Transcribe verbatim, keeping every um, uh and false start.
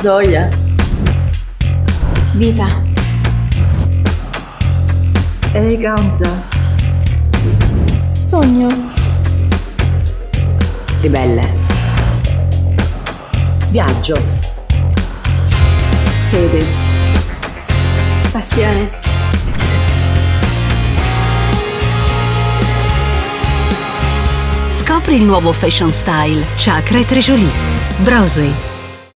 Gioia. Vita. Eleganza. Sogno. Ribelle. Viaggio. Fede. Passione. Scopri il nuovo fashion style Chakra e Trejolie. Browsway.